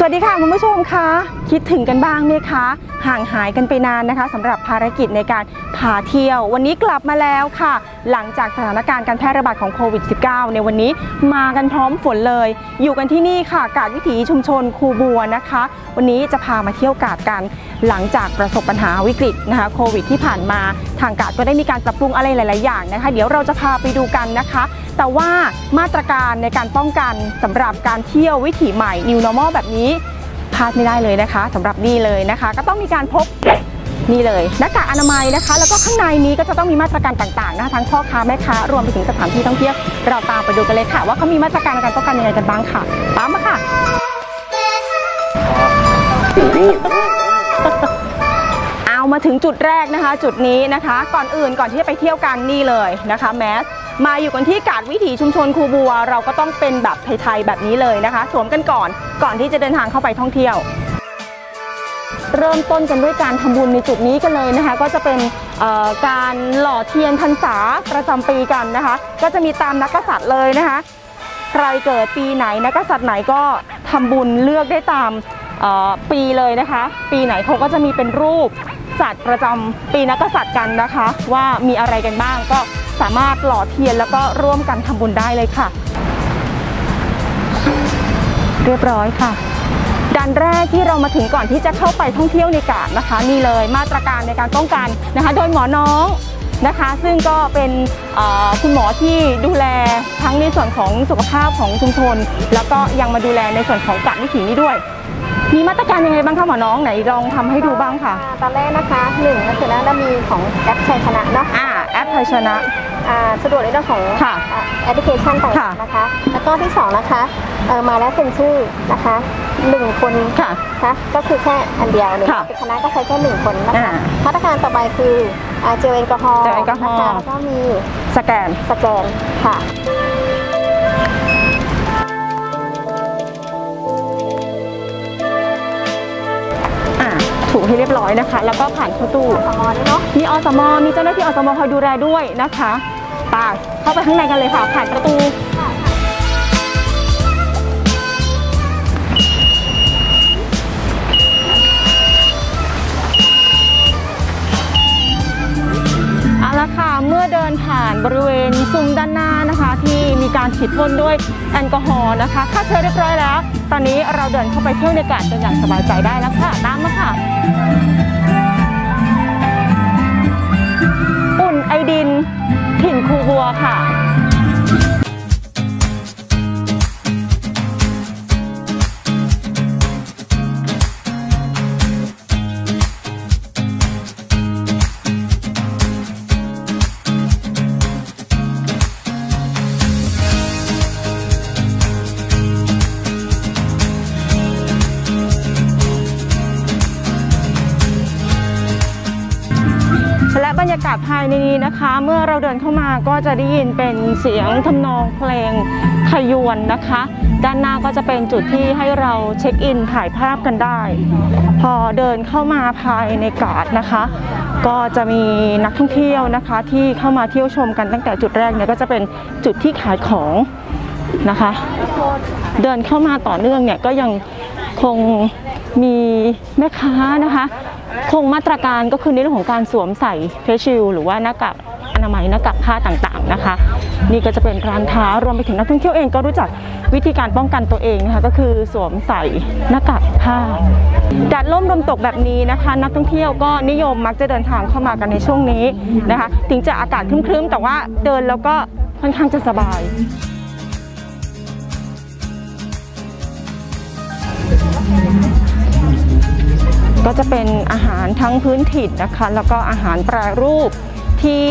วัสดีค่ะคุณผู้ชมคะคิดถึงกันบ้างไหมคะห่างหายกันไปนานนะคะสำหรับภารกิจในการพาเที่ยววันนี้กลับมาแล้วค่ะหลังจากสถานการณ์การแพร่ระบาดของโควิด -19 ในวันนี้มากันพร้อมฝนเลยอยู่กันที่นี่ค่ะกาดวิถีชุมชนคูบัวนะคะวันนี้จะพามาเที่ยวกาดกันหลังจากประสบปัญหาวิกฤตนะคะโควิดที่ผ่านมาทางกาดก็ได้มีการปรับปรุงอะไรหลายๆอย่างนะคะเดี๋ยวเราจะพาไปดูกันนะคะแต่ว่ามาตรการในการป้องกันสำหรับการเที่ยววิถีใหม่ New Normal แบบนี้พลาดไม่ได้เลยนะคะสำหรับนี่เลยนะคะก็ต้องมีการพกนี่เลยหน้ากากอนามัยนะคะแล้วก็ข้างในนี้ก็จะต้องมีมาตรการต่างๆนะคะทั้งพ่อค้าแม่ค้ารวมไปถึงสถานที่ท่องเที่ยวเราตามไปดูกันเลยค่ะว่าเขามีมาตรการในการป้องกันยังไงกันบ้างค่ะตามมาค่ะเอามาถึงจุดแรกนะคะจุดนี้นะคะก่อนที่จะไปเที่ยวกันนี่เลยนะคะแมสมาอยู่กันที่กาดวิถีชุมชนคูบัวเราก็ต้องเป็นแบบไทยๆแบบนี้เลยนะคะสวมกันก่อนที่จะเดินทางเข้าไปท่องเที่ยวเริ่มต้นกันด้วยการทำบุญในจุดนี้กันเลยนะคะก็จะเป็นการหล่อเทียนพรรษาประจำปีกันนะคะก็จะมีตามนักกษัตริย์เลยนะคะใครเกิดปีไหนนักกษัตริย์ไหนก็ทำบุญเลือกได้ตามปีเลยนะคะปีไหนเขาก็จะมีเป็นรูปสัตว์ประจำปีนักกษัตริย์กันนะคะว่ามีอะไรกันบ้างก็สามารถหล่อเทียนแล้วก็ร่วมกันทำบุญได้เลยค่ะเรียบร้อยค่ะด่านแรกที่เรามาถึงก่อนที่จะเข้าไปท่องเที่ยวในกาดนะคะนี่เลยมาตรการในการป้องกันนะคะโดยหมอน้องนะคะซึ่งก็เป็นคุณหมอที่ดูแลทั้งในส่วนของสุขภาพของชุมชนแล้วก็ยังมาดูแลในส่วนของกาดวิถีนี้ด้วยมีมาตรการยังไงบ้างคะหมอน้องไหนลองทำให้ดูบ้างค่ะตอนแรกนะคะ1ก็คือเรามีของแอปชัยชนะเนาะแอปชัยชนะสะดวกในเรื่องของแอปพลิเคชันต่างๆนะคะแล้วก็ที่2นะคะมาแล้วเป็นชื่อนะคะ1คนค่ะก็คือแค่อันเดียวเลยเป็นคณะก็ใช้แค่1คนนะคะมาตรการต่อไปคือเจลแอลกอฮอล์นะคะแล้วก็มีสแกนค่ะถูกให้เรียบร้อยนะคะแล้วก็ผ่านเข้าตู้มีอสม.มีเจ้าหน้าที่อสม.คอยดูแลด้วยนะคะไปเข้าไปข้างในกันเลยค่ะผ่านประตูเอาละค่ะเมื่อเดินผ่านบริเวณซุ้มด้านหน้านะคะที่มีการฉีดพ่นด้วยแอลกอฮอล์นะคะฆ่าเชื้อเรียบร้อยแล้วตอนนี้เราเดินเข้าไปเที่ยวในกาดกันอย่างสบายใจได้แล้วค่ะตามมาค่ะอุ่นไอดินถิ่นคูบัวค่ะและบรรยากาศภายในนี้นะคะเมื่อเราเดินเข้ามาก็จะได้ยินเป็นเสียงทำนองเพลงขยวนนะคะด้านหน้าก็จะเป็นจุดที่ให้เราเช็คอินถ่ายภาพกันได้พอเดินเข้ามาภายในกาดนะคะก็จะมีนักท่องเที่ยวนะคะที่เข้ามาเที่ยวชมกันตั้งแต่จุดแรกเนี่ยก็จะเป็นจุดที่ขายของนะคะเดินเข้ามาต่อเนื่องเนี่ยก็ยังคงมีแม่ค้านะคะคงมาตรการก็คือในเรื่องของการสวมใส่เฟซชิลด์หรือว่าหน้ากากอนามัยหน้ากากผ้าต่างๆนะคะนี่ก็จะเป็นร้านค้ารวมไปถึงนักท่องเที่ยวเองก็รู้จักวิธีการป้องกันตัวเองนะคะก็คือสวมใส่หน้ากากผ้าแดดร่มลมตกแบบนี้นะคะนักท่องเที่ยวก็นิยมมักจะเดินทางเข้ามากันในช่วงนี้นะคะถึงจะอากาศครึ้มๆแต่ว่าเดินแล้วก็ค่อนข้างจะสบายก็จะเป็นอาหารทั้งพื้นถิ่นนะคะแล้วก็อาหารแปรรูปที่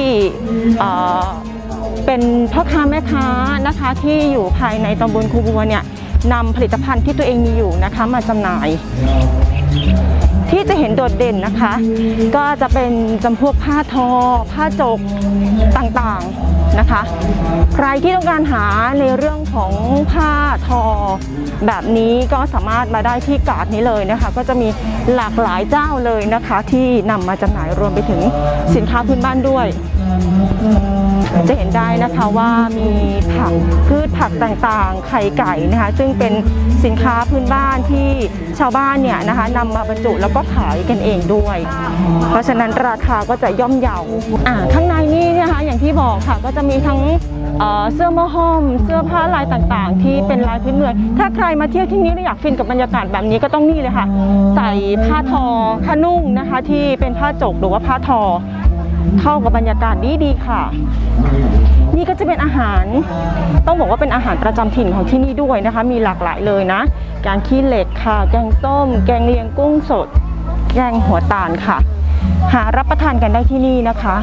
เป็นพ่อค้าแม่ค้านะคะที่อยู่ภายในตำบลคูบัวเนี่ยนำผลิตภัณฑ์ที่ตัวเองมีอยู่นะคะมาจำหน่ายที่จะเห็นโดดเด่นนะคะก็จะเป็นจำพวกผ้าทอผ้าจกต่างๆนะคะใครที่ต้องการหาในเรื่องของผ้าทอแบบนี้ก็สามารถมาได้ที่กาดนี้เลยนะคะก็จะมีหลากหลายเจ้าเลยนะคะที่นำมาจำหน่ายรวมไปถึงสินค้าพื้นบ้านด้วยจะเห็นได้นะคะว่ามีผักพืชผักต่างๆไข่ไก่นะคะซึ่งเป็นสินค้าพื้นบ้านที่ชาวบ้านเนี่ยนะคะนำมาบรรจุแล้วก็ขายกันเองด้วย เพราะฉะนั้นราคาก็จะย่อมเยาข้างในนี่นะคะอย่างที่บอกค่ะก็จะมีทั้งเสื้อหม้อห้อมเสื้อผ้าลายต่างๆที่เป็นลายพื้นเมืองถ้าใครมาเที่ยวที่นี่แล้วอยากฟินกับบรรยากาศแบบนี้ก็ต้องนี่เลยค่ะใส่ผ้าทอผ้านุ่งนะคะที่เป็นผ้าจกหรือว่าผ้าทอเข้ากับบรรยากาศดีๆค่ะนี่ก็จะเป็นอาหารต้องบอกว่าเป็นอาหารประจำถิ่นของที่นี่ด้วยนะคะมีหลากหลายเลยนะแกงขี้เหล็กค่ะแกงส้มแกงเลียงกุ้งสดแกงหัวตาลค่ะหารับประทานกันได้ที่นี่นะคะ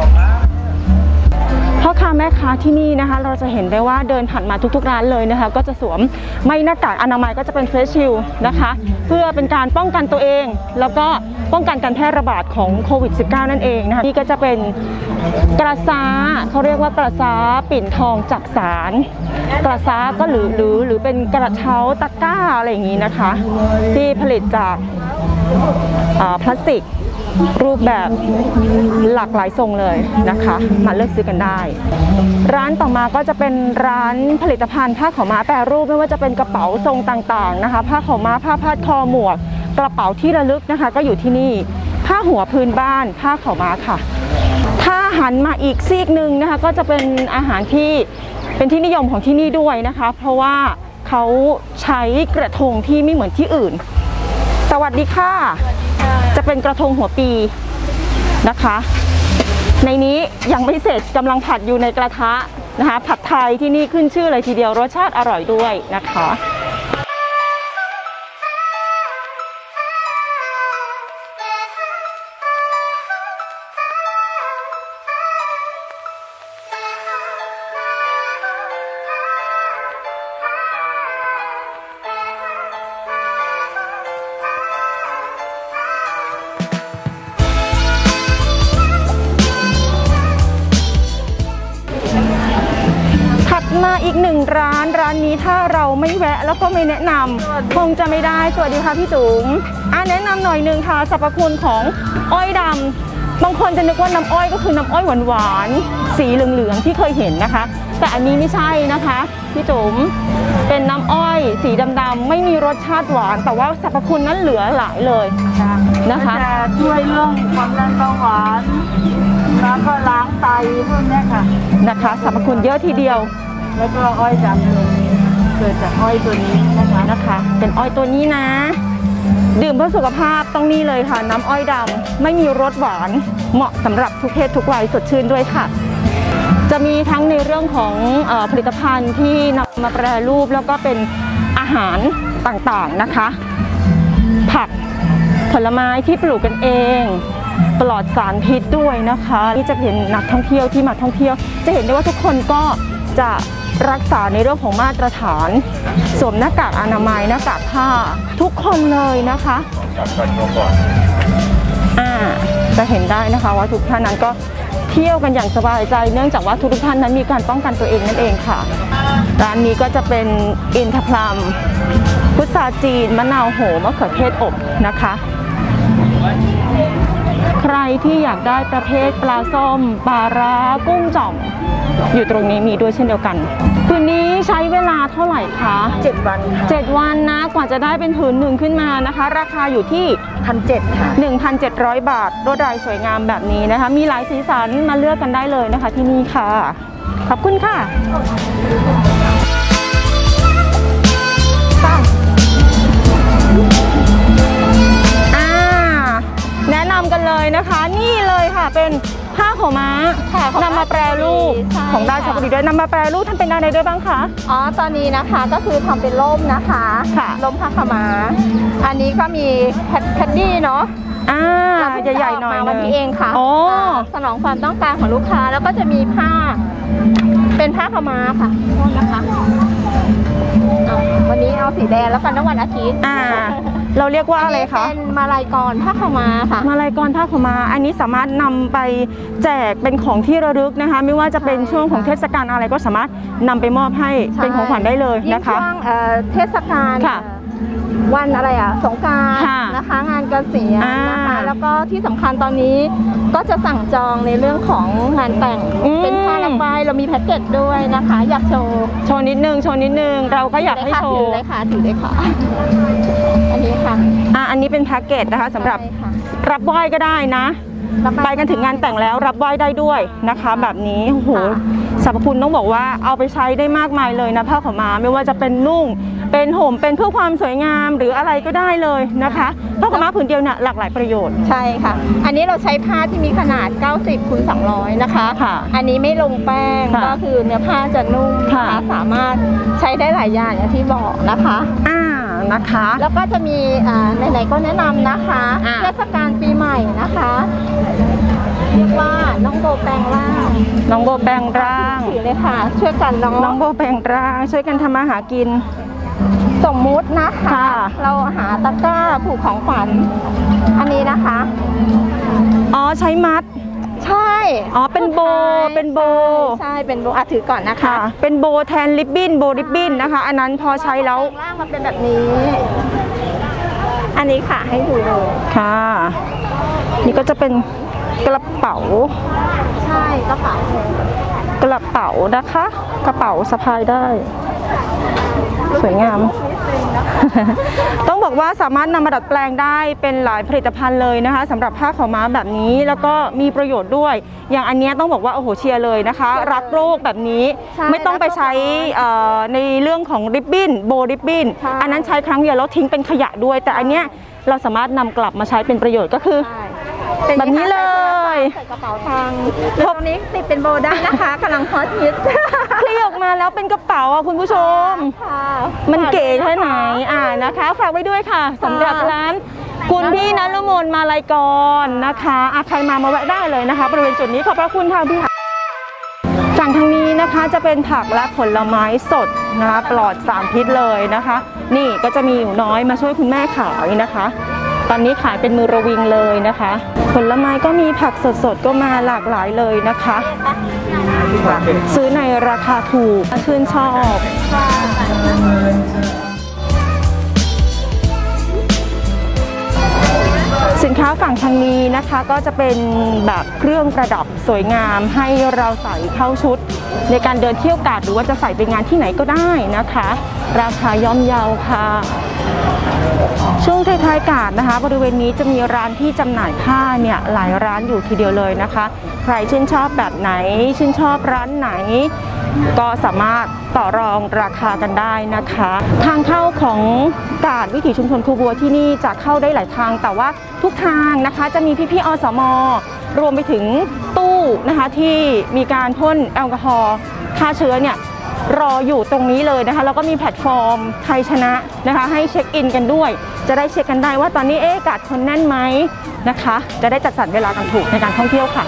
พ่อค้าแม่ค้าที่นี่นะคะเราจะเห็นได้ว่าเดินผ่านมาทุกๆร้านเลยนะคะก็จะสวมไม่หน้ากากอนามัยก็จะเป็นเฟสชิลด์นะคะเพื่อเป็นการป้องกันตัวเองแล้วก็ป้องกันการแพร่ระบาดของโควิด -19 นั่นเองนะคะนี่ก็จะเป็นกระซ้าเขาเรียกว่ากระซ้าปิ่นทองจักสารกระซ้าก็หรือเป็นกระเช้าตะกร้าอะไรอย่างนี้นะคะที่ผลิตจากพลาสติกรูปแบบหลากหลายทรงเลยนะคะมาเลือกซื้อกันได้ร้านต่อมาก็จะเป็นร้านผลิตภัณฑ์ผ้าขาวม้าแปรรูปไม่ว่าจะเป็นกระเป๋าทรงต่างๆนะคะผ้าขาวม้าผ้าพาดคอหมวกกระเป๋าที่ระลึกนะคะก็อยู่ที่นี่ผ้าหัวพื้นบ้านผ้าขาวม้าค่ะถ้าหันมาอีกซีกหนึ่งนะคะก็จะเป็นอาหารที่เป็นที่นิยมของที่นี่ด้วยนะคะเพราะว่าเขาใช้กระทงที่ไม่เหมือนที่อื่นสวัสดีค่ะจะเป็นกระทงหัวปีนะคะในนี้ยังไม่เสร็จกำลังผัดอยู่ในกระทะนะคะผัดไทยที่นี่ขึ้นชื่อเลยทีเดียวรสชาติอร่อยด้วยนะคะมาอีกหนึ่งร้านนี้ถ้าเราไม่แวะแล้วก็ไม่แนะนำคงจะไม่ได้สวัสดีค่ะพี่จุ๋มแนะนำหน่อยนึงค่ะสรรพคุณของอ้อยดำบางคนจะนึกว่าน้ำอ้อยก็คือน้ำอ้อยหวานๆสีเหลืองๆที่เคยเห็นนะคะแต่อันนี้ไม่ใช่นะคะพี่จุ๋มเป็นน้ำอ้อยสีดำๆไม่มีรสชาติหวานแต่ว่าสรรพคุณนั้นเหลือหลายเลยนะคะจะช่วยเรื่องความดันเบาหวานแล้วก็ล้างไตพวกนี้ค่ะนะคะสรรพคุณเยอะทีเดียวแล้วก็อ้อยดำตัวนี้เกิดจากอ้อยตัวนี้นะคะเป็นอ้อยตัวนี้นะดื่มเพื่อสุขภาพต้องนี่เลยค่ะน้ำอ้อยดำไม่มีรสหวานเหมาะสำหรับทุกเพศทุกวัยสดชื่นด้วยค่ะจะมีทั้งในเรื่องของผลิตภัณฑ์ที่นำมาแปรรูปแล้วก็เป็นอาหารต่างๆนะคะผักผลไม้ที่ปลูกกันเองปลอดสารพิษด้วยนะคะที่จะเห็นนักท่องเที่ยวที่มาท่องเที่ยวจะเห็นได้ว่าทุกคนก็จะรักษาในเรื่องของมาตรฐานสวมหน้ากากอนามัยหน้ากากผ้าทุกคนเลยนะคะจะเห็นได้นะคะว่าทุกท่านนั้นก็เที่ยวกันอย่างสบายใจเนื่องจากว่าทุกท่านนั้นมีการป้องกันตัวเองนั่นเองค่ะร้านนี้ก็จะเป็นอินทผลัมพุทราจีนมะนาวโหมะเขือเทศอบนะคะใครที่อยากได้ประเภทปลาส้มปลาร้ากุ้งจ่อมอยู่ตรงนี้มีด้วยเช่นเดียวกันคืนนี้ใช้เวลาเท่าไหร่คะ 7 วัน 7 วันนะกว่าจะได้เป็นผืนหนึ่งขึ้นมานะคะราคาอยู่ที่ 1,700 ค่ะ 1,700 บาทลวดลายสวยงามแบบนี้นะคะมีหลายสีสันมาเลือกกันได้เลยนะคะที่นี่ค่ะขอบคุณค่ะแนะนำกันเลยนะคะนี่เลยค่ะเป็นผ้าขาวม้านำมาแปรรูปของราชบุรีด้วยนำมาแปรรูปทำเป็นอะไรด้วยบ้างคะตอนนี้นะคะก็คือทำเป็นร่มนะคะร่มผ้าขาวม้าอันนี้ก็มีแพดดี้เนาะใหญ่ๆหน่อยวันนี้เองค่ะสนองความต้องการของลูกค้าแล้วก็จะมีผ้าเป็นผ้าขาวม้าค่ะนะคะวันนี้เอาสีแดงแล้วกันวันอาทิตย์เราเรียกว่าอะไรคะเป็นมาลัยกรผ้าขาวม้าค่ะมาลัยกรผ้าขาวม้าอันนี้สามารถนำไปแจกเป็นของที่ระลึกนะคะไม่ว่าจะเป็นช่วงของเทศกาลอะไรก็สามารถนำไปมอบให้เป็นของขวัญได้เลยนะคะช่วงเทศกาลวันอะไรสงกรานต์นะคะงานเกษียณนะคะแล้วก็ที่สำคัญตอนนี้ก็จะสั่งจองในเรื่องของงานแต่งเป็นผ้ารักใบเรามีแพ็กเกจด้วยนะคะอยากโชว์นิดนึงเราก็อยากให้โชว์ถือเลยค่ะอันนี้ค่ะอันนี้เป็นแพ็กเกจนะคะสำหรับรับไหว้ก็ได้นะไปกันถึงงานแต่งแล้วรับไหว้ได้ด้วยนะคะแบบนี้โอ้โหสรรพคุณต้องบอกว่าเอาไปใช้ได้มากมายเลยนะผ้าขาวม้าไม่ว่าจะเป็นนุ่งเป็นห่มเป็นเพื่อความสวยงามหรืออะไรก็ได้เลยนะคะผ้าขาวม้าผืนเดียวเนี่ยหลากหลายประโยชน์ใช่ค่ะอันนี้เราใช้ผ้าที่มีขนาด90x200นะคะอันนี้ไม่ลงแป้งก็คือเนื้อผ้าจะนุ่มนะคะสามารถใช้ได้หลายอย่างอย่างที่บอกนะคะนะคะแล้วก็จะมีไหนๆก็แนะนำนะคะเทศกาลปีใหม่นะคะเรียกว่าน้องโบแปลงร่างถือเลยค่ะช่วยกันน้องโบแปลงร่างช่วยกันทำมาหากินสมมุตินะคะเราหาตะกร้าผูกของขวัญอันนี้นะคะใช้มัดใช่เป็นโบใช่เป็นโบถือก่อนนะคะเป็นโบแทนริบบิ้นนะคะอันนั้นพอใช้แล้วร่างมาเป็นแบบนี้อันนี้ค่ะให้ดูเลยค่ะนี่ก็จะเป็นกระเป๋าใช่กระเป๋านะคะกระเป๋าสะพายได้สวยงามต้องบอกว่าสามารถนำมาดัดแปลงได้เป็นหลายผลิตภัณฑ์เลยนะคะสำหรับผ้าขาวม้าแบบนี้แล้วก็มีประโยชน์ด้วยอย่างอันนี้ต้องบอกว่าโอ้โหเชียร์เลยนะคะรักโลกแบบนี้ไม่ต้องไปใช้ในเรื่องของริบบิ้นโบริบบิ้นอันนั้นใช้ครั้งเดียวแล้วทิ้งเป็นขยะด้วยแต่อันเนี้ยเราสามารถนำกลับมาใช้เป็นประโยชน์ก็คือแบบนี้เลยใส่กระเป๋าตังค์ตรงนี้ติดเป็นโบได้นะคะกำลังฮอตฮิตคลี่ออกมาแล้วเป็นกระเป๋าคุณผู้ชมมันเก๋แค่ไหนนะคะฝากไว้ด้วยค่ะสำหรับร้านคุณพี่ณฤมลมาลัยกรนะคะใครมาแวะได้เลยนะคะบริเวณจุดนี้ขอบพระคุณค่ะพี่ฝั่งทางนี้นะคะจะเป็นผักและผลไม้สดนะคะปลอดสารพิษเลยนะคะนี่ก็จะมีหนูน้อยมาช่วยคุณแม่ขายนะคะตอนนี้ขายเป็นมือระวิงเลยนะคะผลไม้ก็มีผักสดๆก็มาหลากหลายเลยนะคะซื้อในราคาถูกชื่นชอบสินค้าฝั่งทางนี้นะคะก็จะเป็นแบบเครื่องประดับสวยงามให้เราใส่เข้าชุดในการเดินเที่ยวกาดหรือว่าจะใส่ไปงานที่ไหนก็ได้นะคะราคาย่อมเยาค่ะช่วงท้ายๆกาดนะคะบริเวณนี้จะมีร้านที่จำหน่ายผ้าเนี่ยหลายร้านอยู่ทีเดียวเลยนะคะใครชื่นชอบแบบไหนชื่นชอบร้านไหนก็สามารถต่อรองราคากันได้นะคะทางเข้าของกาดวิถีชุมชนครูบัวที่นี่จะเข้าได้หลายทางแต่ว่าทุกทางนะคะจะมีพี่ๆอสม.รวมไปถึงตู้นะคะที่มีการพ่นแอลกอฮอล์ฆ่าเชื้อเนี่ยรออยู่ตรงนี้เลยนะคะแล้วก็มีแพลตฟอร์มไทยชนะนะคะให้เช็คอินกันด้วยจะได้เช็คกันได้ว่าตอนนี้กาดคนแน่นไหมนะคะจะได้จัดสรรเวลากันถูกในการท่องเที่ยวค่ะ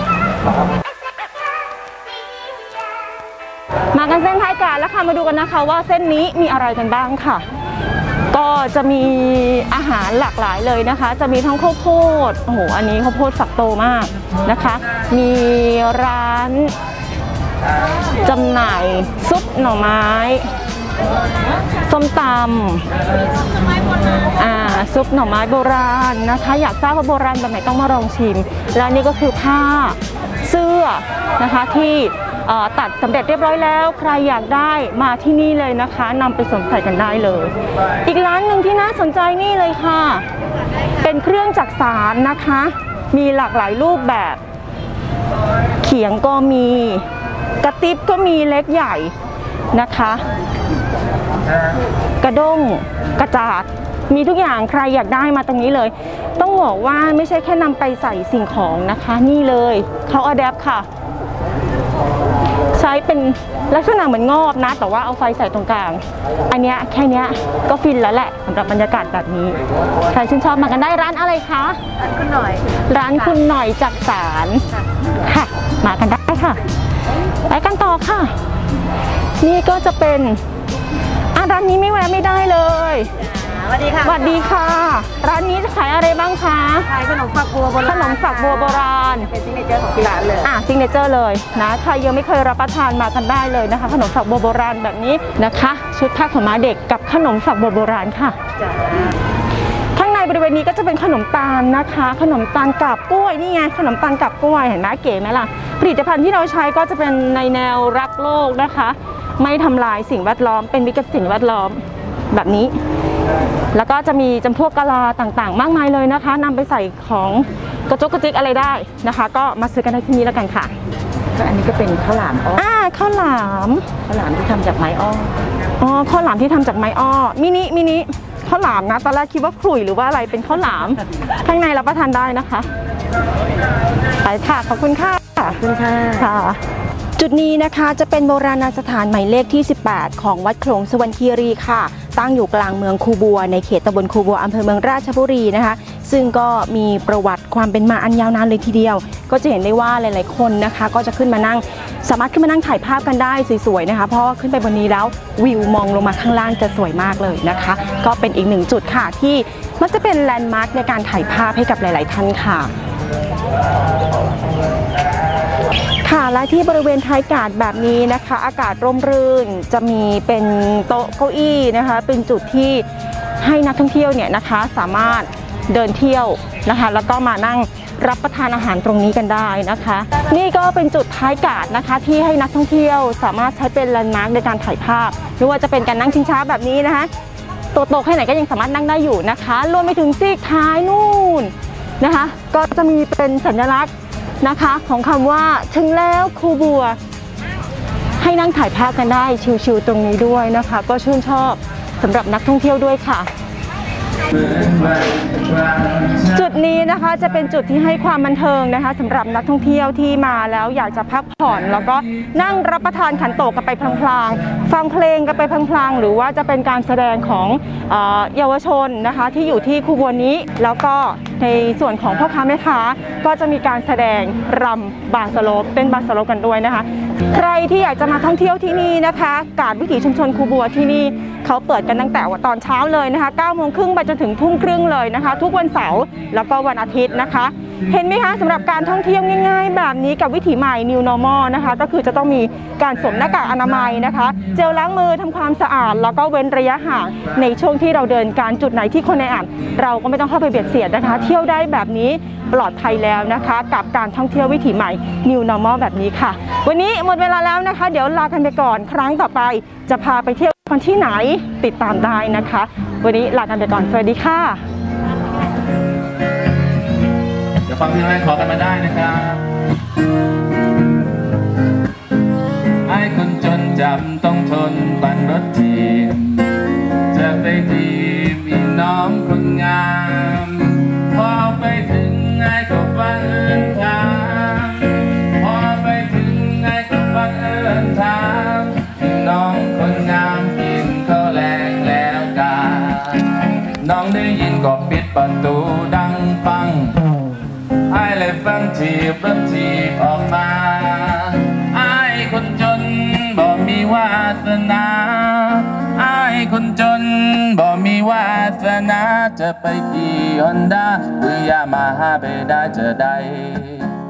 มากันเส้นท้ายกาดแล้วค่ะมาดูกันนะคะว่าเส้นนี้มีอะไรกันบ้างค่ะก็จะมีอาหารหลากหลายเลยนะคะจะมีทั้งข้าวโพดโอ้โหอันนี้ข้าวโพดฝักโตมากนะคะมีร้านจำหน่ายซุปหน่อไม้ส้มตำซุปหน่อไม้โบราณนะคะอยากทราบว่าโบราณแบบไหนต้องมาลองชิมแล้วนี่ก็คือผ้าเสื้อนะคะที่ตัดสำเร็จเรียบร้อยแล้วใครอยากได้มาที่นี่เลยนะคะนำไปสวมใส่กันได้เลยอีกร้านหนึ่งที่น่าสนใจนี่เลยค่ะเป็นเครื่องจักสานนะคะมีหลากหลายรูปแบบเขียงก็มีกระติบก็มีเล็กใหญ่นะคะกระด้งกระจาดมีทุกอย่างใครอยากได้มาตรงนี้เลยต้องบอกว่าไม่ใช่แค่นำไปใส่สิ่งของนะคะนี่เลยเขาอะแดปค่ะใช้เป็นลักษณะเหมือนงอบนะแต่ว่าเอาไฟใส่ตรงกลางอันเนี้ยแค่เนี้ยก็ฟินแล้วแหละสำหรับบรรยากาศแบบนี้ใครชื่นชอบมากันได้ร้านอะไรคะร้านคุณหน่อยจักสานค่ะมากันได้ค่ะไปกันต่อค่ะนี่ก็จะเป็นร้านนี้ไม่แวะไม่ได้เลยวัสดีค่ะสวัสดีค่ะร้านนี้ขายอะไรบ้างคะขายขนมฝักบัวโบราณขนมฝักบัวโบราณเป็นซิกเนเจอร์ของที่ร้านเลยซิกเนเจอร์เลยนะใครยังไม่เคยรับประทานมากันได้เลยนะคะขนมฝักบัวโบราณแบบนี้นะคะชุดผ้าขาวม้าเด็กกับขนมฝักบัวโบราณค่ะข้างในบริเวณนี้ก็จะเป็นขนมตาลนะคะขนมตาลกับกล้วยนี่ไงขนมตาลกับกล้วยเห็นไหมเก๋ไหมล่ะผลิตภัณฑ์ที่เราใช้ก็จะเป็นในแนวรักโลกนะคะไม่ทำลายสิ่งแวดล้อมเป็นมิตรกับสิ่งแวดล้อมแบบนี้แล้วก็จะมีจำพวกกะลาต่างๆมากมายเลยนะคะนำไปใส่ของกระจกกระจิกอะไรได้นะคะก็มาซื้อกันได้ที่นี้แล้วกันค่ะก็อันนี้ก็เป็นข้าวหลามข้าวหลามที่ทำจากไม้อ้อข้าวหลามที่ทำจากไม้อ้อมินิข้าวหลามนะตอนแรกคิดว่าขลุ่ยหรือว่าอะไรเป็นข้าวหลามข้างในรับประทานได้นะคะไปค่ะขอบคุณค่ะค่ะจุดนี้นะคะจะเป็นโบราณสถานหมายเลขที่18ของวัดโขลงสุวรรณคีรีค่ะตั้งอยู่กลางเมืองคูบัวในเขตตำบลคูบัวอำเภอเมืองราชบุรีนะคะซึ่งก็มีประวัติความเป็นมาอันยาวนานเลยทีเดียวก็จะเห็นได้ว่าหลายๆคนนะคะก็จะขึ้นมานั่งสามารถขึ้นมานั่งถ่ายภาพกันได้สวยๆนะคะเพราะขึ้นไปบนนี้แล้ววิวมองลงมาข้างล่างจะสวยมากเลยนะคะก็เป็นอีกหนึ่งจุดค่ะที่มักจะเป็นแลนด์มาร์คในการถ่ายภาพให้กับหลายๆท่านค่ะและที่บริเวณท้ายกาดแบบนี้นะคะอากาศร่มรื่นจะมีเป็นโต๊ะเก้าอี้นะคะเป็นจุดที่ให้นักท่องเที่ยวเนี่ยนะคะสามารถเดินเที่ยวนะคะแล้วก็มานั่งรับประทานอาหารตรงนี้กันได้นะคะนี่ก็เป็นจุดท้ายกาดนะคะที่ให้นักท่องเที่ยวสามารถใช้เป็นแลนด์มาร์คในการถ่ายภาพไม่ว่าจะเป็นการนั่งชิงช้าแบบนี้นะคะตัวโตแค่ไหนก็ยังสามารถนั่งได้อยู่นะคะรวมไปถึงซีกท้ายนู่นนะคะก็จะมีเป็นสัญลักษณ์นะคะของคำว่าถึงแล้วคูบัวให้นั่งถ่ายภาพกันได้ชิลๆตรงนี้ด้วยนะคะก็ชื่นชอบสำหรับนักท่องเที่ยวด้วยค่ะจุดนี้นะคะจะเป็นจุดที่ให้ความบันเทิงนะคะสำหรับนักท่องเที่ยวที่มาแล้วอยากจะพักผ่อนแล้วก็นั่งรับประทานขันโตกกันไปพลางๆฟังเพลงกันไปพลางๆหรือว่าจะเป็นการแสดงของเยาวชนนะคะที่อยู่ที่คูบัวนี้แล้วก็ในส่วนของพ่อค้าแม่ค้าก็จะมีการแสดงรำบาสโลปเต้นบาสโลปกันด้วยนะคะใครที่อยากจะมาท่องเที่ยวที่นี่นะคะกาดวิถีชุมชนคูบัวที่นี่เขาเปิดกันตั้งแต่ตอนเช้าเลยนะคะ9:30 ไปจนถึง20:30เลยนะคะทุกวันเสาร์แล้วก็วันอาทิตย์นะคะเห็นไหมคะสำหรับการท่องเที่ยวง่ายๆแบบนี้กับวิถีใหม่ New Normal นะคะก็คือจะต้องมีการสวมหน้ากากอนามัยนะคะเจลล้างมือทำความสะอาดแล้วก็เว้นระยะห่างในช่วงที่เราเดินการจุดไหนที่คนในอ่านเราก็ไม่ต้องเข้าไปเบียดเสียดนะคะเที่ยวได้แบบนี้ปลอดภัยแล้วนะคะกับการท่องเที่ยววิถีใหม่ New Normal แบบนี้ค่ะวันนี้หมดเวลาแล้วนะคะเดี๋ยวลากันไปก่อนครั้งต่อไปจะพาไปเที่ยวกันที่ไหนติดตามได้นะคะวันนี้ลากันไปก่อนสวัสดีค่ะจะฟังเพลงอะไรขอกันมาได้นะครับไอ้คนจนจำต้องทนปั่นรถทีจะไปทีมีน้องคนงามพอไปถึงไอ้ก็ฟังเอิญถามพอไปถึงไอ้ก็ฟังเอิญถามน้องคนงามกินข้าวแรงแล้วกันน้องได้ยินก็ปิดประตูดังปังไอ้เลยฟังทีบรถทีบออกมาไอ้คนจนบ่มีวาสนาไอ้คนจนบ่มีวาสนาจะไปขี่ฮอนด้าหรือยามาฮ่าไปได้จะได้